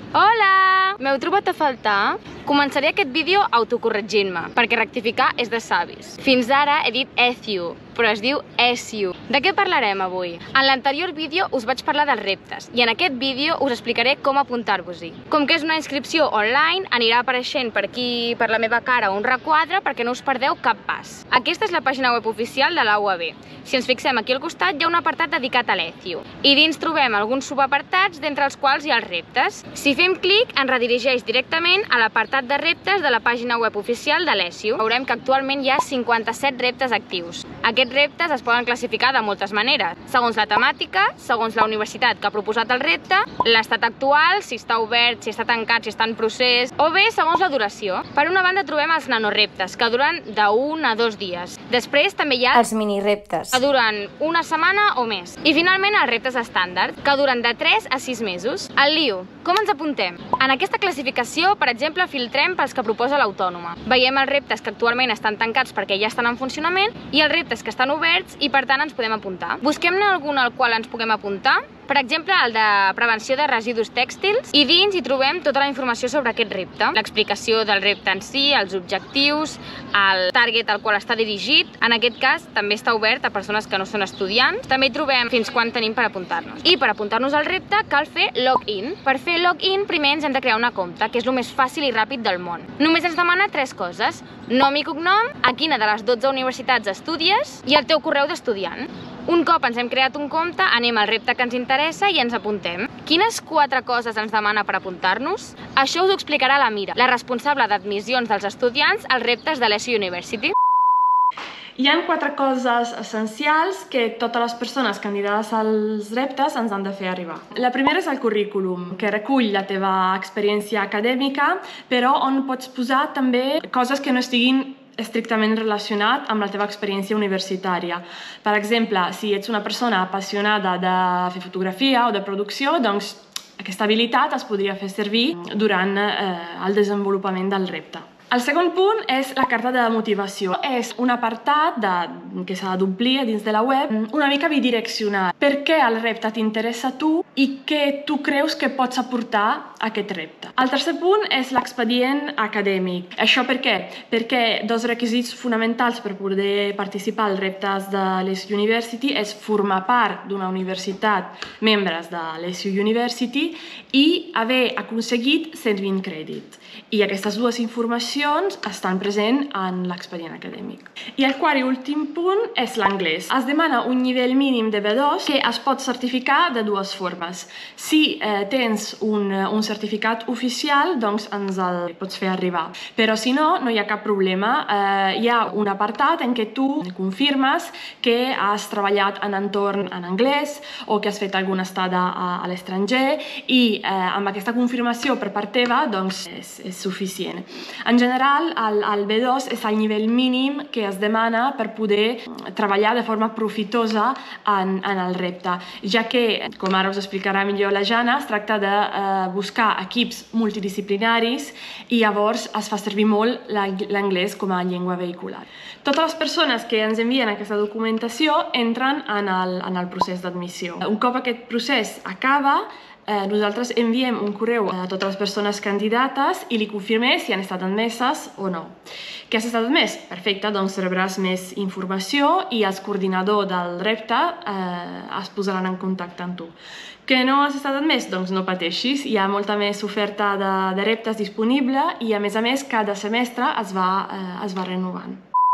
Hola! M'heu trobat a faltar? Començaré aquest vídeo autocorregint-me, perquè rectificar és de savis. Fins ara he dit ECU, però es diu ESIU. De què parlarem avui? En l'anterior vídeo us vaig parlar dels reptes, i en aquest vídeo us explicaré com apuntar-vos-hi. Com que és una inscripció online, anirà apareixent per aquí, per la meva cara, un requadre perquè no us perdeu cap pas. Aquesta és la pàgina web oficial de la UAB. Si ens fixem aquí al costat, hi ha un apartat dedicat a l'ECU. I dins trobem alguns subapartats, d'entre els quals hi ha els reptes. Si fem clic, ens redirigeix directament a l'apartat de reptes de la pàgina web oficial de l'ESIU. Veurem que actualment hi ha 57 reptes actius. Aquests reptes es poden classificar de moltes maneres, segons la temàtica, segons la universitat que ha proposat el repte, l'estat actual, si està obert, si està tancat, si està en procés, o bé segons la duració. Per una banda trobem els nanoreptes, que duren d'1 a 2 dies. Després també hi ha els minireptes, que duren una setmana o més. I finalment els reptes estàndard, que duren de 3 a 6 mesos. El lío, com ens apuntem? En aquesta classificació, per exemple, filtrem pels que proposa l'Autònoma. Veiem els reptes que actualment estan tancats perquè ja estan en funcionament i els reptes que estan oberts i per tant ens podem apuntar. Busquem-ne algun al qual ens puguem apuntar. Per exemple, el de prevenció de residus tèxtils, i dins hi trobem tota la informació sobre aquest repte, l'explicació del repte en si, els objectius, el target al qual està dirigit. En aquest cas també està obert a persones que no són estudiants. També hi trobem fins quan tenim per apuntar-nos. I per apuntar-nos al repte cal fer login. Per fer login primer ens hem de crear una compte, que és el més fàcil i ràpid del món. Només ens demana 3 coses: nom i cognom, a quina de les 12 universitats estudies i el teu correu d'estudiant. Un cop ens hem creat un compte, anem al repte que ens interessa i ens apuntem. Quines 4 coses ens demana per apuntar-nos? Això us ho explicarà la Mira, la responsable d'admissions dels estudiants als reptes de l'ESIU University. Hi ha 4 coses essencials que totes les persones candidades als reptes ens han de fer arribar. La primera és el currículum, que recull la teva experiència acadèmica, però on pots posar també coses que no estiguin estrictament relacionat amb la teva experiència universitària. Per exemple, si ets una persona apassionada de fer fotografia o de producció, doncs aquesta habilitat es podria fer servir durant el desenvolupament del repte. El segon punt és la carta de motivació. És un apartat que s'ha d'omplir dins de la web, una mica bidireccional. Per què el repte t'interessa a tu i què tu creus que pots aportar a aquest repte. El tercer punt és l'expedient acadèmic. Això per què? Perquè 2 requisits fonamentals per poder participar als reptes de l'ESIU University és formar part d'una universitat, membres de l'ESIU University, i haver aconseguit 120 crèdits. I aquestes 2 informacions estan presents en l'expedient acadèmic. I el quart i últim punt és l'anglès. Es demana un nivell mínim de B2 que es pot certificar de 2 formes. Si tens un certificat oficial, doncs ens el pots fer arribar. Però si no, no hi ha cap problema. Hi ha un apartat en què tu confirmes que has treballat en entorn en anglès o que has fet alguna estada a l'estranger i amb aquesta confirmació per part teva, doncs és suficient. En general, el B2 és el nivell mínim que es demana per poder treballar de forma profitosa en el repte, ja que, com ara us explicarà millor la Jana, es tracta de buscar equips multidisciplinaris i llavors es fa servir molt l'anglès com a llengua vehicular. Totes les persones que ens envien aquesta documentació entren en el procés d'admissió. Un cop aquest procés acaba, nosaltres enviem un correu a totes les persones candidates i li confirmem si han estat admeses o no. Que has estat admès? Perfecte, doncs rebràs més informació i els coordinadors del repte es posaran en contacte amb tu. Que no has estat admès? Doncs no pateixis, hi ha molta més oferta de reptes disponible i a més cada semestre es va renovant.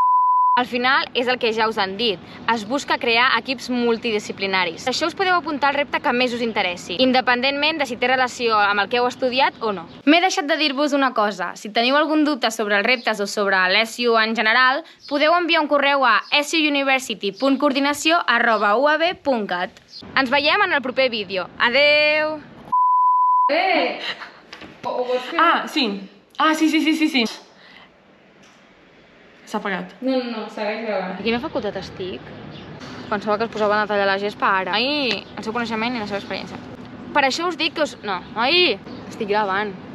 Al final és el que ja us han dit, es busca crear equips multidisciplinaris. Això us podeu apuntar al repte que més us interessi, independentment de si té relació amb el que heu estudiat o no. M'he deixat de dir-vos una cosa, si teniu algun dubte sobre els reptes o sobre l'ESIU en general, podeu enviar un correu a esiuuniversity.coordinació@uab.cat. Ens veiem en el proper vídeo. Adeu! Sí. Sí. S'ha apagat. No, segueix gravant. A quina facultat estic? Pensava que es posaven a tallar la gespa ara. Ai, el seu coneixement i la seva experiència. Per això us dic que us... No, ai, estic gravant.